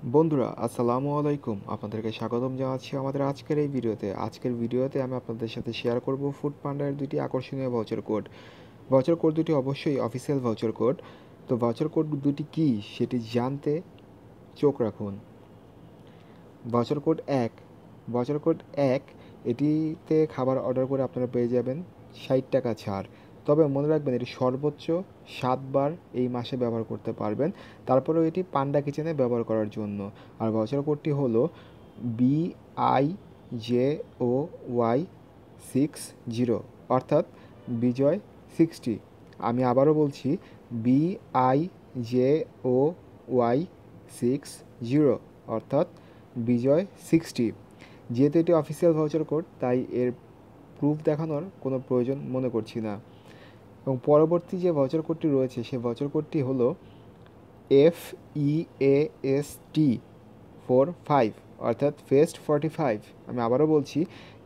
বন্ধুরা আসসালামু আলাইকুম, আপনাদেরকে স্বাগতম জানাচ্ছি আমাদের আজকের এই ভিডিওতে। আমি আপনাদের সাথে শেয়ার করব ফুড পান্ডার দুটি আকর্ষণীয় ভাউচার কোড। ভাউচার কোড দুটি অবশ্যই অফিসিয়াল ভাউচার কোড। তো ভাউচার কোড দুটি কী সেটি জানতে চোখ রাখুন। ভাউচার কোড এক ভাউচার কোড এক এটিতে খাবার অর্ডার করে আপনারা পেয়ে যাবেন 60 টাকা ছাড়। তবে মনে রাখবেন এটি সর্বোচ্চ 7 বার এই মাসে ব্যবহার করতে পারবেন। তারপরেও এটি পান্ডা কিচেনে ব্যবহার করার জন্য। আর ভাউচার কোডটি হলো BIJOY60, অর্থাৎ বিজয় 60। আমি আবারও বলছি BIJOY60, অর্থাৎ বিজয় 60। যেহেতু এটি অফিসিয়াল ভাউচার কোড তাই এর প্রুফ দেখানোর কোনো প্রয়োজন মনে করছি না। এবং পরবর্তী যে ভাউচার কোডটি রয়েছে সেই ভাউচার কোডটি হলো FEAST45, অর্থাৎ ফেস্ট 45। আমি আবারও বলছি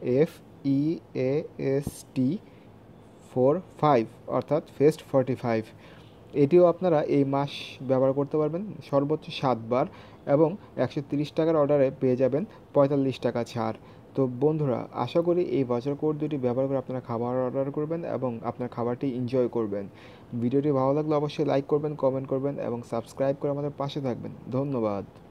FEAST45, অর্থাৎ ফেস্ট 45। এটিও আপনারা এই মাস ব্যবহার করতে পারবেন সর্বোচ্চ 7 বার, এবং 130 টাকার অর্ডারে পেয়ে যাবেন 45 টাকা ছাড়। তো বন্ধুরা, আশা করি এই ভাউচার কোড দুটি ব্যবহার করে আপনারা খাবার অর্ডার করবেন এবং আপনার খাবারটি এনজয় করবেন। ভিডিওটি ভালো লাগলে অবশ্যই লাইক করবেন, কমেন্ট করবেন এবং সাবস্ক্রাইব করে আমাদের পাশে থাকবেন। ধন্যবাদ।